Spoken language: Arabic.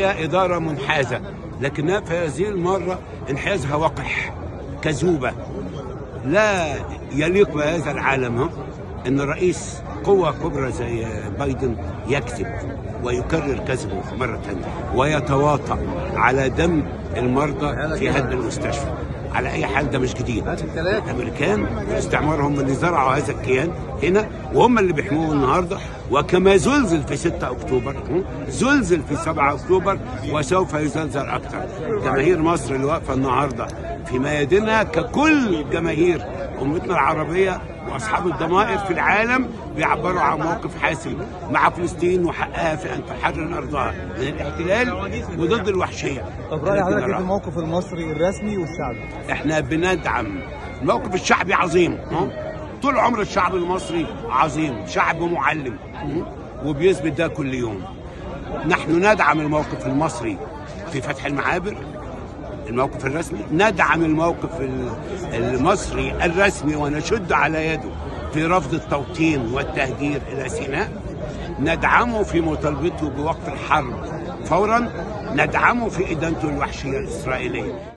هي إدارة منحازة، لكنها في هذه المرة انحازها وقح كذوبة. لا يليق بهذا العالم ان رئيس قوة كبرى زي بايدن يكذب ويكرر كذبه مرة ثانية ويتواطأ على دم المرضى في هدم المستشفى. على اي حال ده مش جديد. الامريكان في استعمار هم اللي زرعوا هذا الكيان هنا، وهم اللي بيحموه النهارده. وكما زلزل في 6 اكتوبر زلزل في 7 اكتوبر وسوف يزلزل اكثر. جماهير مصر اللي واقفه النهارده في ميادينها ككل جماهير امتنا العربيه واصحاب الضمائر في العالم بيعبروا عن موقف حاسم مع فلسطين وحقها في ان تحرر ارضها من الاحتلال وضد الوحشيه. طب راي حضرتك في الموقف المصري الرسمي والشعبي؟ احنا بندعم الموقف الشعبي عظيم. طول عمر الشعب المصري عظيم، شعب معلم وبيثبت ده كل يوم. نحن ندعم الموقف المصري في فتح المعابر، الموقف الرسمي، ندعم الموقف المصري الرسمي ونشد على يده في رفض التوطين والتهجير إلى سيناء، ندعمه في مطالبته بوقف الحرب فورا، ندعمه في إدانته الوحشية الإسرائيلية.